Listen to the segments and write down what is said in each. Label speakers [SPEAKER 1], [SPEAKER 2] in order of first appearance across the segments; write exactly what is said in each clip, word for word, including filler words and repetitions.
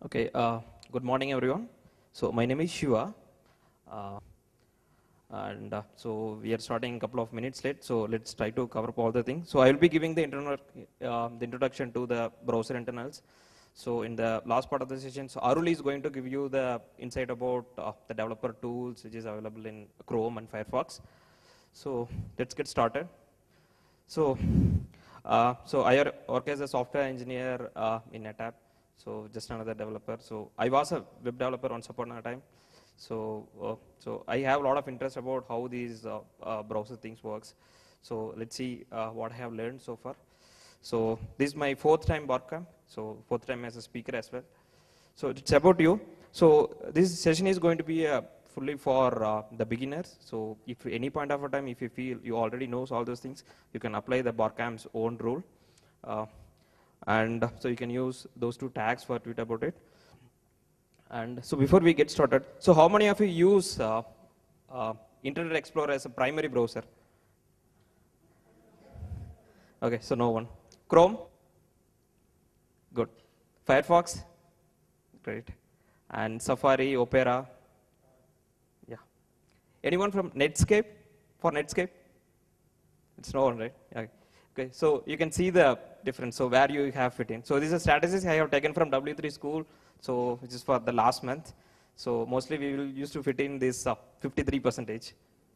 [SPEAKER 1] Okay, uh, good morning everyone. So my name is Shiva, uh, and uh, so we are starting a couple of minutes late, so let's try to cover up all the things. So I will be giving the, interno uh, the introduction to the browser internals. So in the last part of the session, so Arul is going to give you the insight about uh, the developer tools which is available in Chrome and Firefox. So let's get started. So, uh, so I work as a software engineer uh, in NetApp. So just another developer. So I was a web developer once upon a time. So, uh, so I have a lot of interest about how these uh, uh, browser things works. So let's see uh, what I have learned so far. So this is my fourth time WordCamp. So fourth time as a speaker as well. So it's about you. So this session is going to be a fully for uh, the beginners. So if any point of a time, if you feel you already knows all those things, you can apply the WordCamp's own rule. Uh, and so you can use those two tags for tweet about it. And so before we get started, so how many of you use uh, uh, Internet Explorer as a primary browser? Okay, so no one. Chrome? Good. Firefox? Great. And Safari, Opera? Yeah. Anyone from Netscape? For Netscape? It's no one, right? Okay. Okay, so you can see the difference, so where you have fit in. So these are strategies I have taken from W three School, so which is for the last month. So mostly we will use to fit in this uh, fifty-three percentage.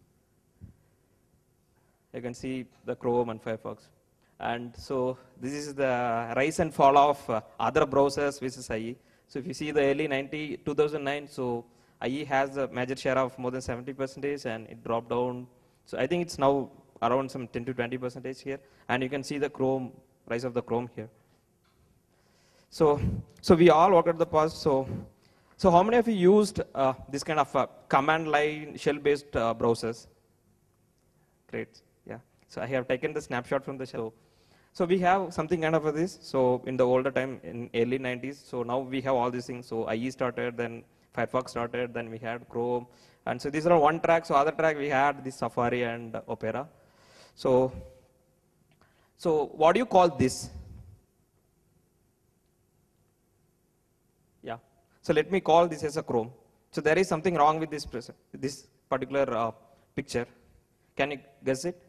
[SPEAKER 1] You can see the Chrome and Firefox. And so this is the rise and fall of uh, other browsers versus I E. So if you see the early ninety, two thousand nine, so I E has a major share of more than seventy percentage and it dropped down. So I think it's now around some ten to twenty percentage here. And you can see the Chrome, rise of the Chrome here. So, so we all worked at the past. So, so how many of you used uh, this kind of uh, command line shell-based uh, browsers? Great, yeah. So I have taken the snapshot from the shell. So we have something kind of this. So in the older time, in early nineties, so now we have all these things. So I E started, then Firefox started, then we had Chrome. And so these are one track. So other track we had this Safari and uh, Opera. So, so what do you call this? Yeah. So let me call this as a Chrome. So there is something wrong with this, this particular uh, picture. Can you guess it?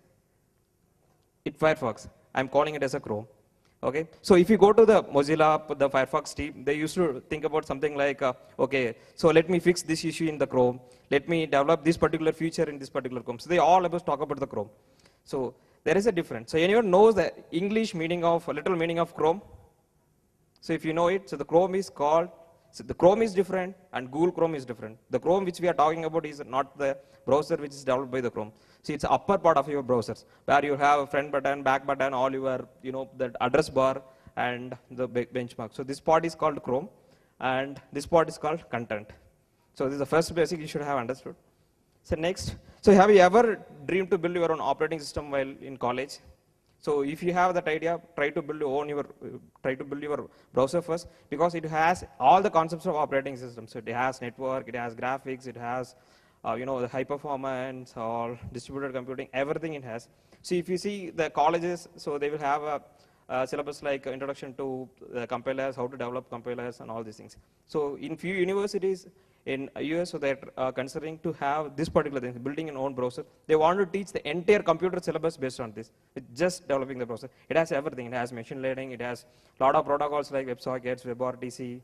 [SPEAKER 1] It Firefox. I'm calling it as a Chrome. Okay. So if you go to the Mozilla, the Firefox team, they used to think about something like, uh, okay, so let me fix this issue in the Chrome. Let me develop this particular feature in this particular Chrome. So they all about talk about the Chrome. So there is a difference. So anyone knows the English meaning of, a little meaning of Chrome? So if you know it, so the Chrome is called, so the Chrome is different and Google Chrome is different. The Chrome which we are talking about is not the browser which is developed by the Chrome. See, it's the upper part of your browsers where you have a front button, back button, all your, you know, the address bar and the benchmark. So this part is called Chrome and this part is called content. So this is the first basic you should have understood. So next, so have you ever dreamed to build your own operating system while in college? So if you have that idea, try to build your own your uh, try to build your browser first because it has all the concepts of operating system. So it has network, it has graphics, it has uh, you know the high performance, all distributed computing, everything it has. So if you see the colleges, so they will have a, a syllabus like introduction to uh, compilers, how to develop compilers, and all these things. So in few universities in U S, so they're uh, considering to have this particular thing, building an own browser. They want to teach the entire computer syllabus based on this. It's just developing the browser. It has everything. It has machine learning. It has a lot of protocols like WebSockets, WebRTC.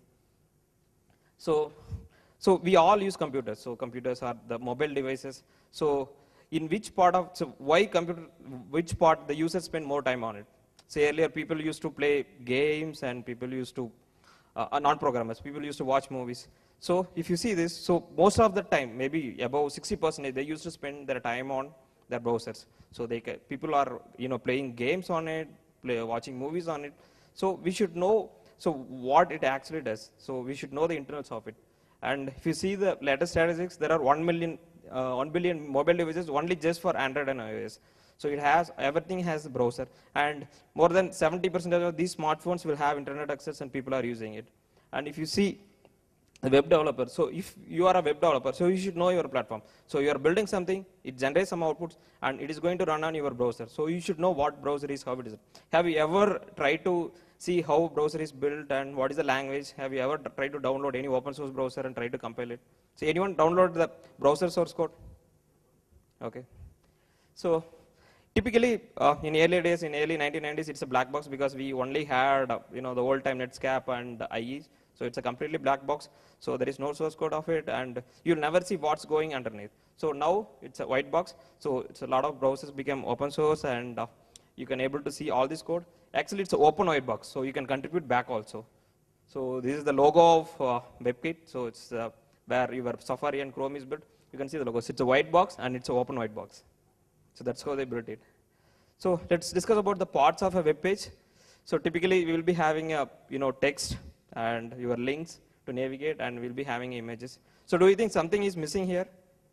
[SPEAKER 1] So, so we all use computers. So computers are the mobile devices. So in which part of, so why computer, which part the users spend more time on it? Say earlier people used to play games and people used to, uh, non-programmers, people used to watch movies. So if you see this, so most of the time, maybe above sixty percent, they used to spend their time on their browsers. So they people are you know playing games on it, play, watching movies on it. So we should know so what it actually does. So we should know the internals of it. And if you see the latest statistics, there are one million, uh, one billion mobile devices only just for Android and iOS. So it has everything has a browser, and more than seventy percent of these smartphones will have internet access, and people are using it. And if you see the web developer. So if you are a web developer, so you should know your platform. So you are building something, it generates some outputs, and it is going to run on your browser. So you should know what browser is, how it is. Have you ever tried to see how browser is built and what is the language. Have you ever tried to download any open source browser and try to compile it? So anyone download the browser source code? Okay. So typically, uh, in early days, in early nineteen nineties, it's a black box because we only had, uh, you know, the old time Netscape and I E. So it's a completely black box. So there is no source code of it, and you'll never see what's going underneath. So now it's a white box. So it's a lot of browsers become open source, and uh, you can able to see all this code. Actually, it's an open white box, so you can contribute back also. So this is the logo of uh, WebKit. So it's uh, where your Safari and Chrome is built. You can see the logo. So it's a white box, and it's an open white box. So that's how they built it. So let's discuss about the parts of a web page. So typically, we will be having a you know text and your links to navigate, and we'll be having images. So do you think something is missing here?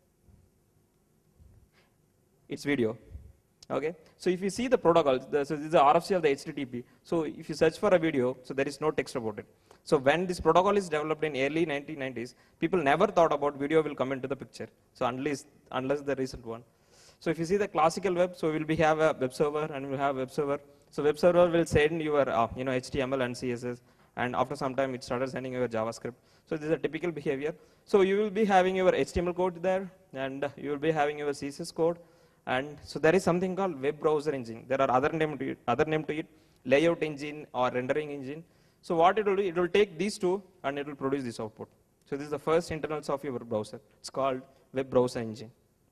[SPEAKER 1] It's video. Okay. So if you see the protocol, the, so this is the R F C of the H T T P. So if you search for a video, so there is no text about it. So when this protocol is developed in early nineteen nineties, people never thought about video will come into the picture. So unless unless the recent one. So if you see the classical web, so we'll be have a web server and we'll have web server. So web server will send your uh, you know H T M L and C S S, and after some time it started sending your JavaScript. So this is a typical behavior. So you will be having your H T M L code there, and you will be having your C S S code. And so there is something called web browser engine. There are other name to it, other name to it, layout engine or rendering engine. So what it will do, it will take these two and it will produce this output. So this is the first internals of your browser. It's called web browser engine.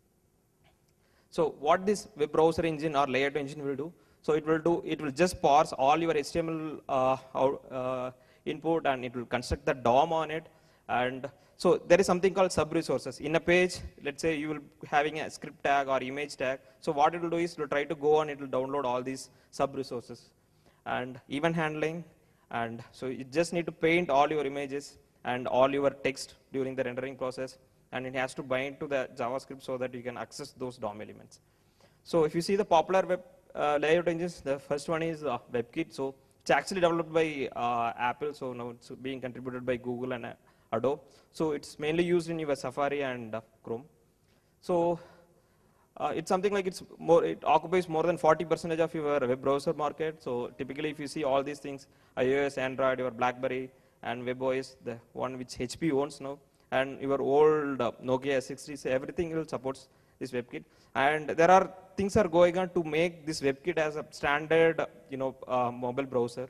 [SPEAKER 1] So what this web browser engine or layout engine will do, so it will do, it will just parse all your H T M L uh, out, uh, input, and it will construct the D O M on it. And so there is something called sub-resources. In a page, let's say you will be having a script tag or image tag. So what it will do is it will try to go and it will download all these sub-resources. And event handling, and so you just need to paint all your images and all your text during the rendering process. And it has to bind to the JavaScript so that you can access those D O M elements. So if you see the popular web uh, layout engines, the first one is uh, WebKit. So it's actually developed by uh, Apple. So now it's being contributed by Google and uh, Adobe. So it's mainly used in your Safari and uh, Chrome. So uh, it's something like it's more, it occupies more than forty percent of your web browser market. So typically if you see all these things, iOS, Android, your BlackBerry, and WebOS, the one which H P owns now, and your old uh, Nokia S sixty, so everything will supports this WebKit. And there are things are going on to make this WebKit as a standard, you know, uh, mobile browser.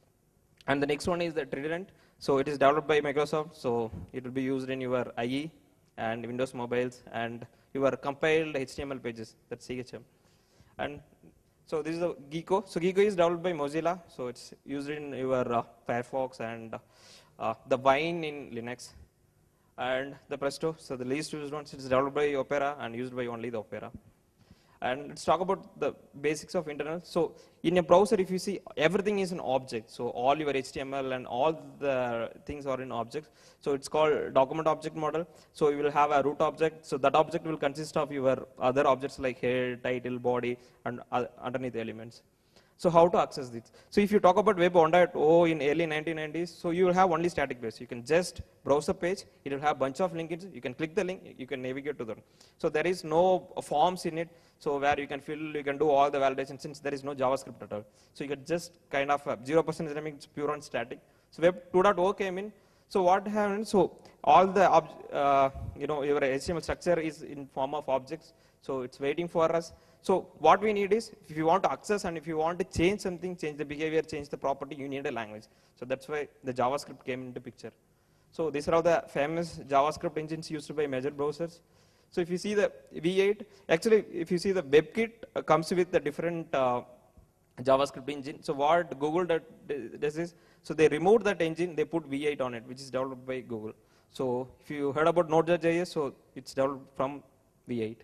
[SPEAKER 1] And the next one is the Trident. So it is developed by Microsoft. So it will be used in your I E and Windows mobiles and your compiled H T M L pages, that's C H M. And so this is the Gecko. So Gecko is developed by Mozilla. So it's used in your uh, Firefox and uh, the Wine in Linux. And the Presto, so the least used one, it's developed by Opera and used by only the Opera. And let's talk about the basics of internal. So in a browser, if you see, everything is an object. So all your H T M L and all the things are in objects. So it's called document object model. So you will have a root object. So that object will consist of your other objects like head, title, body, and uh, underneath elements. So how to access this? So if you talk about Web one point oh in early nineteen nineties, so you will have only static page. You can just browse a page, it will have bunch of links, you can click the link, you can navigate to them. So there is no forms in it, so where you can fill, you can do all the validation since there is no JavaScript at all. So you can just kind of zero percent dynamic, it's pure on static. So Web two point oh came in. So what happened? So all the, uh, you know, your H T M L structure is in form of objects. So it's waiting for us. So what we need is, if you want to access and if you want to change something, change the behavior, change the property, you need a language. So that's why the JavaScript came into picture. So these are all the famous JavaScript engines used by major browsers. So if you see the V eight, actually if you see the WebKit uh, comes with the different uh, JavaScript engine. So what Google does is, so they removed that engine, they put V eight on it, which is developed by Google. So if you heard about Node.js, so it's developed from V eight.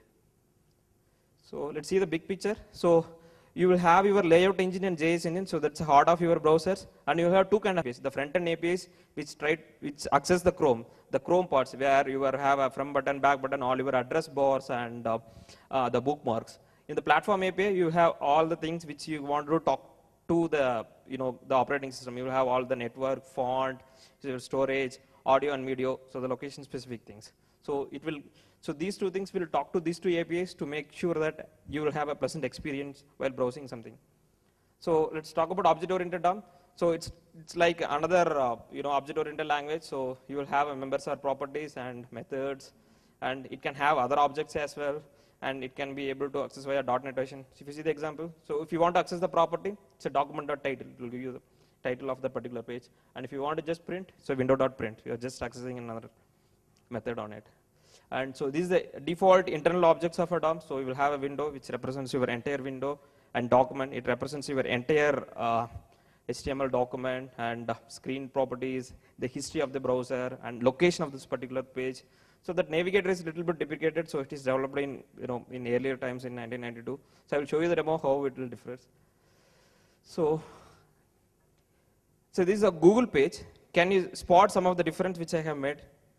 [SPEAKER 1] So let's see the big picture. So you will have your layout engine and J S engine. So that's the heart of your browsers. And you have two kind of A P Is. The front-end A P Is, which try, which access the Chrome, the Chrome parts, where you have a from button, back button, all your address bars and uh, uh, the bookmarks. In the platform A P I, you have all the things which you want to talk to the, you know, the operating system. You will have all the network, font, your storage, audio and video, so the location-specific things. So it will. So these two things will talk to these two A P Is to make sure that you will have a pleasant experience while browsing something. So let's talk about object-oriented D O M. So it's it's like another uh, you know object-oriented language. So you will have a members or properties and methods, and it can have other objects as well, and it can be able to access via dot notation. So if you see the example, so if you want to access the property, it's a document.title. It will give you the title of the particular page. And if you want to just print, so window.print. You are just accessing another method on it. And so these are the default internal objects of a D O M. So you will have a window which represents your entire window, and document, it represents your entire uh, H T M L document, and uh, screen properties, the history of the browser, and location of this particular page. So that navigator is a little bit deprecated, so it is developed in, you know, in earlier times in nineteen ninety-two. So I will show you the demo how it will differ. So, so this is a Google page. Can you spot some of the difference which I have made?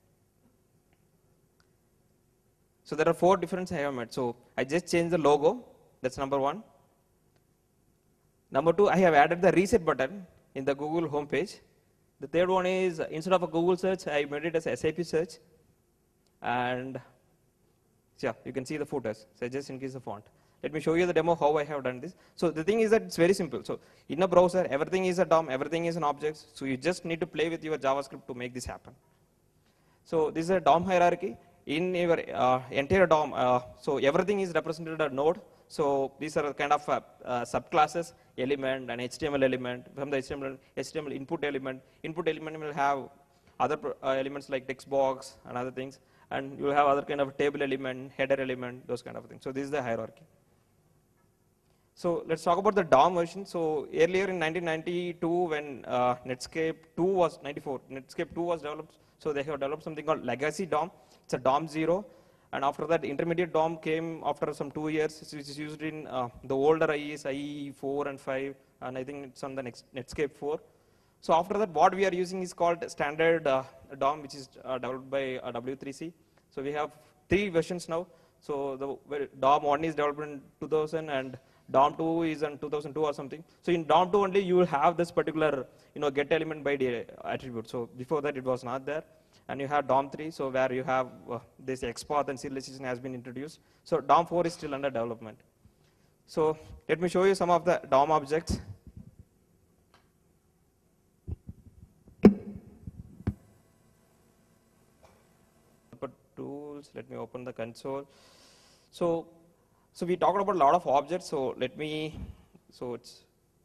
[SPEAKER 1] So there are four differences I have made. So I just changed the logo. That's number one. Number two, I have added the reset button in the Google homepage. The third one is, instead of a Google search, I made it as S A P search. And yeah, you can see the footers. So I just increase the font. Let me show you the demo how I have done this. So the thing is that it's very simple. So in a browser, everything is a D O M, everything is an object. So you just need to play with your JavaScript to make this happen. So this is a D O M hierarchy. In your uh, entire D O M, uh, so everything is represented a node. So these are kind of uh, uh, subclasses, element, and H T M L element. From the H T M L, H T M L input element, input element will have other uh, elements like text box and other things, and you will have other kind of table element, header element, those kind of things. So this is the hierarchy. So let's talk about the D O M version. So earlier in nineteen ninety-two, when uh, Netscape two was ninety-four, Netscape two was developed. So they have developed something called legacy D O M. It's a D O M zero. And after that, intermediate D O M came after some two years, which is used in uh, the older I Es, I E four and five, and I think it's on the next Netscape four. So after that, what we are using is called standard uh, D O M, which is uh, developed by uh, W three C. So we have three versions now. So the D O M one is developed in two thousand, and D O M two is in two thousand two or something. So in D O M two only, you will have this particular, you know, get element by the attribute. So before that, it was not there. And you have D O M three, so where you have uh, this XPath and serialization has been introduced. So D O M four is still under development. So let me show you some of the D O M objects. Tools, let me open the console. So, so we talked about a lot of objects. So let me, so it's,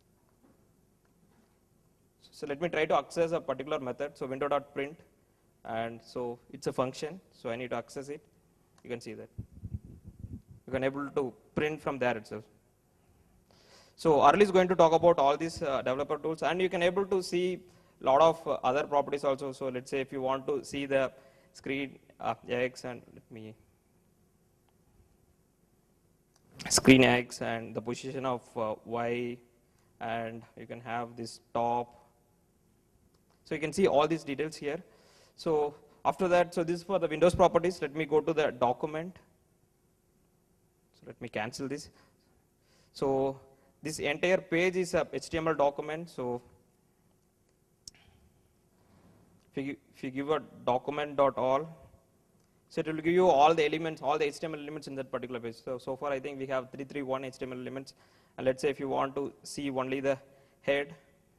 [SPEAKER 1] so let me try to access a particular method. So window.print. And so it's a function, so I need to access it. You can see that. You can able to print from there itself. So Arli is going to talk about all these uh, developer tools, and you can able to see a lot of uh, other properties also. So let's say if you want to see the screen uh, X, and let me screen X and the position of uh, Y, and you can have this top. So you can see all these details here. So after that, so this is for the Windows properties. Let me go to the document. So let me cancel this. So this entire page is a H T M L document. So if you, if you give a document.all, so it will give you all the elements, all the H T M L elements in that particular page. So, so far I think we have three hundred thirty-one H T M L elements. And let's say if you want to see only the head,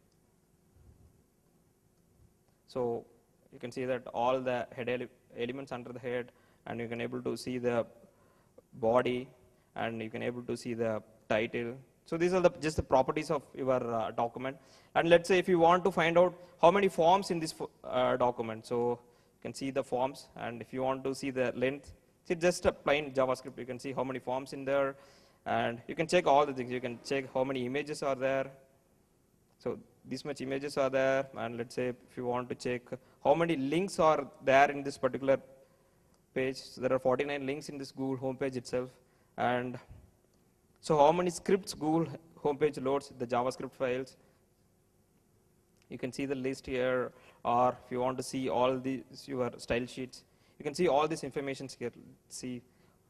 [SPEAKER 1] so you can see that all the head ele elements under the head, and you can able to see the body, and you can able to see the title. So these are the, just the properties of your uh, document. And let's say if you want to find out how many forms in this uh, document, so you can see the forms, and if you want to see the length, it's just a plain JavaScript. You can see how many forms in there, and you can check all the things. You can check how many images are there. So this much images are there, and let's say if you want to check how many links are there in this particular page. So there are forty-nine links in this Google homepage itself. And so how many scripts Google homepage loads, the JavaScript files. You can see the list here, or if you want to see all these, your style sheets, you can see all this information here. See.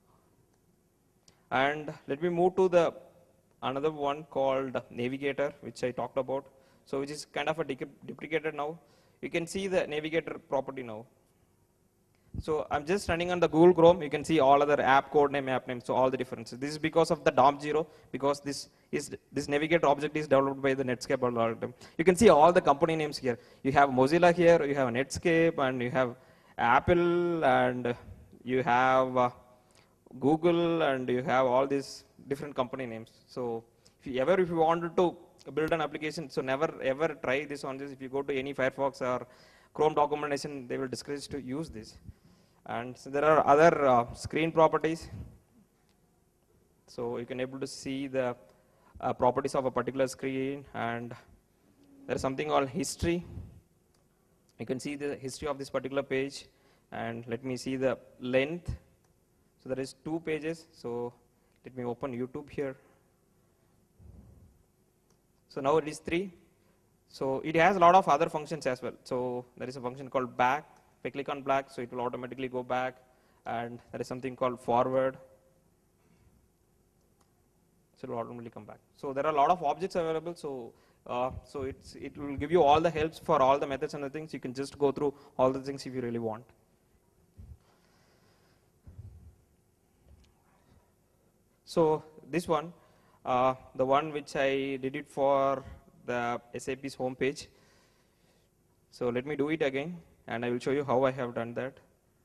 [SPEAKER 1] And let me move to the another one called Navigator, which I talked about. So which is kind of a deprecated now. You can see the Navigator property now. So I'm just running on the Google Chrome. You can see all other app code name, app name, so all the differences. This is because of the D O M zero, because this is this navigator object is developed by the Netscape algorithm. You can see all the company names here. You have Mozilla here, you have Netscape, and you have Apple, and you have uh, Google, and you have all these different company names. So if you ever if you wanted to build an application, so never ever try this on this. If you go to any Firefox or Chrome documentation, they will discourage to use this. And so there are other uh, screen properties. So you can able to see the uh, properties of a particular screen, and there is something called history. You can see the history of this particular page, and let me see the length. So there is two pages. So let me open YouTube here. So now it is three. So it has a lot of other functions as well. So there is a function called back. If I click on back, so it will automatically go back, and there is something called forward. So it will automatically come back. So there are a lot of objects available. So uh, so it's it will give you all the helps for all the methods and the things. You can just go through all the things if you really want. So this one, uh, the one which I did it for the S A P's homepage. So let me do it again, and I will show you how I have done that.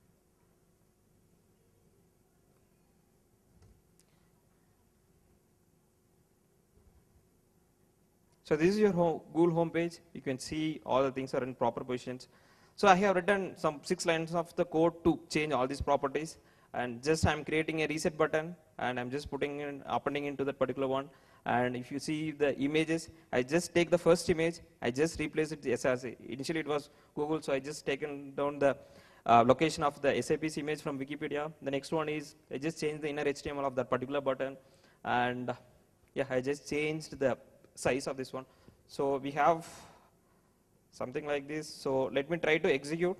[SPEAKER 1] So this is your home, Google homepage. You can see all the things are in proper positions. So I have written some six lines of the code to change all these properties, and just I'm creating a reset button, and I'm just putting in, appending into that particular one. And if you see the images, I just take the first image, I just replace it with S R C. Initially it was Google, so I just taken down the uh, location of the S A P's image from Wikipedia. The next one is, I just changed the inner H T M L of that particular button, and yeah, I just changed the size of this one. So we have something like this. So let me try to execute.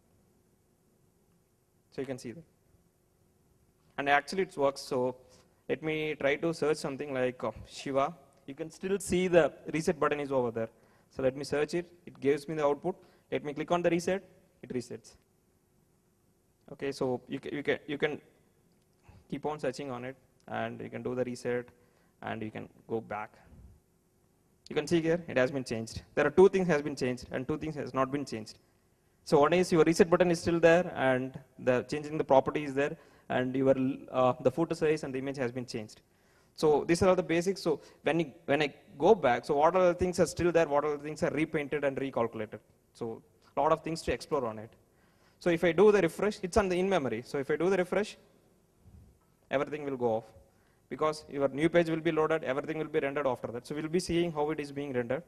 [SPEAKER 1] So you can see that. And actually it works. So let me try to search something like uh, Shiva. You can still see the reset button is over there. So let me search it. It gives me the output. Let me click on the reset. It resets. Okay, so you can, you can, you can keep on searching on it, and you can do the reset, and you can go back. You can see here, it has been changed. There are two things has been changed, and two things has not been changed. So one is your reset button is still there, and the changing the property is there, and your uh, the footer size and the image has been changed. So these are all the basics. So when you, when I go back, so what are the things are still there? What are the things are repainted and recalculated? So a lot of things to explore on it. So if I do the refresh, it's on the in memory. So if I do the refresh, everything will go off, because your new page will be loaded, everything will be rendered after that. So we'll be seeing how it is being rendered.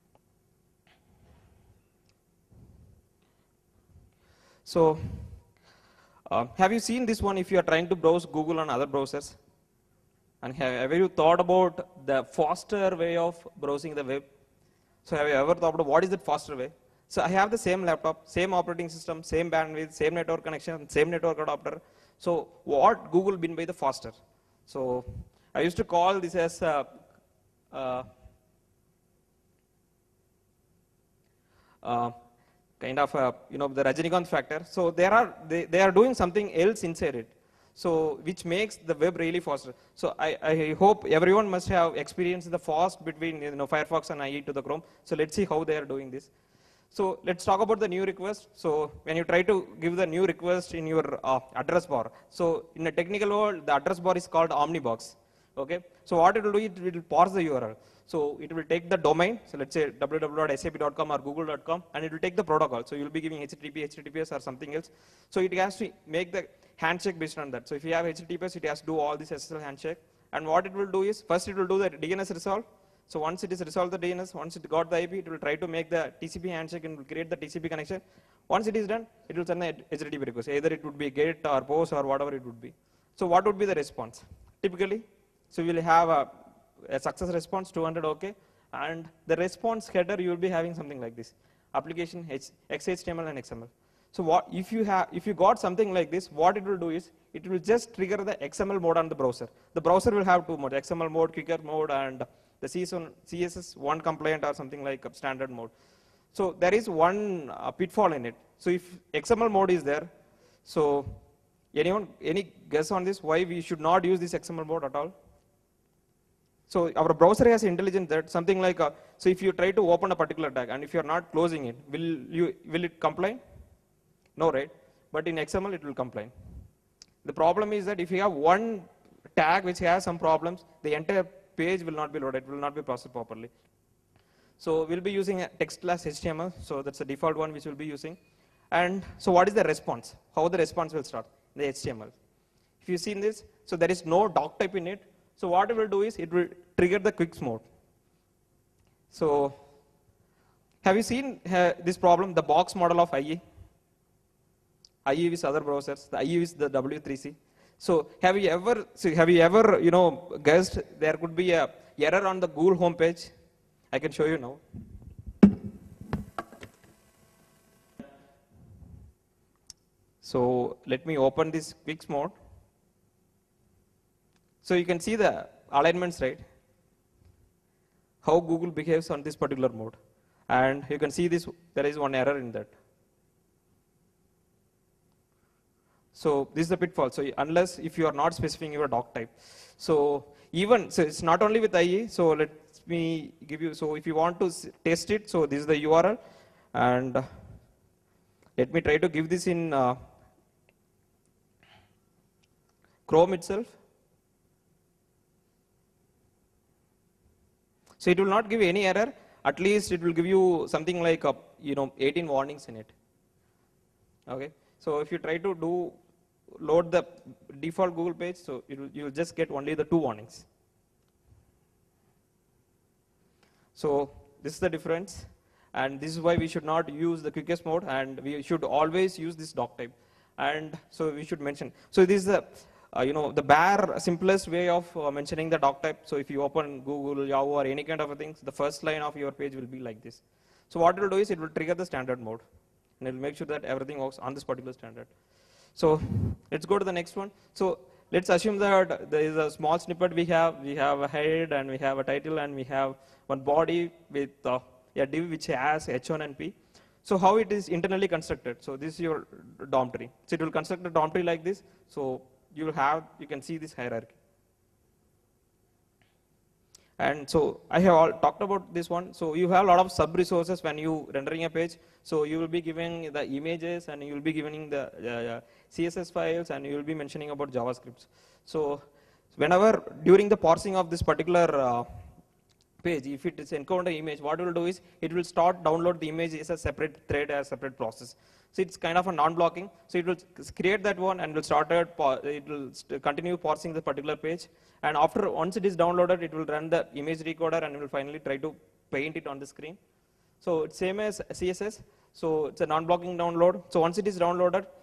[SPEAKER 1] So uh, have you seen this one if you are trying to browse Google on other browsers? And have, have you thought about the faster way of browsing the web? So have you ever thought about what is the faster way? So I have the same laptop, same operating system, same bandwidth, same network connection, same network adapter. So what Google mean by the faster? So I used to call this as uh, uh, uh, kind of a, you know, the Rajinikanth factor. So there are they, they are doing something else inside it, so which makes the web really faster. So I, I hope everyone must have experienced the fast between, you know, Firefox and I E to the Chrome. So let's see how they are doing this. So let's talk about the new request. So when you try to give the new request in your uh, address bar, so in a technical world, the address bar is called Omnibox. Okay. So what it will do, it will parse the U R L. So it will take the domain. So let's say w w w dot s a p dot com or google dot com, and it will take the protocol. So you'll be giving H T T P, H T T P S or something else. So it has to make the handshake based on that. So if you have H T T P S, it has to do all this S S L handshake. And what it will do is, first it will do the D N S resolve. So once it is resolved the D N S, once it got the I P, it will try to make the T C P handshake and will create the T C P connection. Once it is done, it will send the H T T P request. Either it would be GET or POST or whatever it would be. So what would be the response? Typically, so we will have a, a success response, two hundred OK, and the response header you will be having something like this: application, H, X H T M L and X M L. So what if you have, if you got something like this, what it will do is, it will just trigger the X M L mode on the browser. The browser will have two modes: X M L mode, quicker mode, and the C S S one compliant or something like a standard mode. So there is one uh, pitfall in it. So if X M L mode is there, So anyone, any guess on this? Why we should not use this X M L mode at all? So our browser has intelligence that something like, a, so if you try to open a particular tag and if you are not closing it, will, you, will it complain? No, right? But in X M L it will complain. The problem is that if you have one tag which has some problems, the entire page will not be loaded, it will not be processed properly. So we'll be using a text class H T M L, so that's the default one which we'll be using. And so what is the response? How the response will start? The H T M L. If you see in this, so there is no doc type in it. So what it will do is it will trigger the quicks mode. So have you seen uh, this problem, the box model of I E? I E is other browsers. The I E is the W three C. So have you ever, so have you ever, you know, guessed there could be a error on the Google homepage? I can show you now. So let me open this quicks mode. So you can see the alignments, right? How Google behaves on this particular mode. And you can see this, there is one error in that. So this is the pitfall. So unless if you are not specifying your doc type. So even, so it's not only with I E. So let me give you, so if you want to test it, so this is the U R L. And let me try to give this in uh, Chrome itself. So it will not give any error. At least it will give you something like a, you know, eighteen warnings in it. Okay. So if you try to do load the default Google page, so it will, you will just get only the two warnings. So this is the difference, and this is why we should not use the quickest mode, and we should always use this doc type. And so we should mention. So this is the Uh, you know, the bare simplest way of uh, mentioning the doc type. So if you open Google, Yahoo, or any kind of a thing, the first line of your page will be like this. So what it will do is it will trigger the standard mode, and it will make sure that everything works on this particular standard. So let's go to the next one. So let's assume that there is a small snippet we have. We have a head, and we have a title, and we have one body with uh, a div which has H one and P. So how it is internally constructed. So this is your D O M tree. So it will construct a D O M tree like this. So you will have, you can see this hierarchy. And so I have all talked about this one. So you have a lot of sub resources when you rendering a page. So you will be giving the images, and you will be giving the uh, C S S files, and you will be mentioning about JavaScripts. So whenever during the parsing of this particular uh, page, if it is encounter image, what it will do is it will start download the image as a separate thread, as a separate process. So it's kind of a non-blocking. So it will create that one, and will start it, it will continue parsing the particular page. And after, once it is downloaded, it will run the image recorder, and it will finally try to paint it on the screen. So it's same as C S S. So it's a non-blocking download. So once it is downloaded,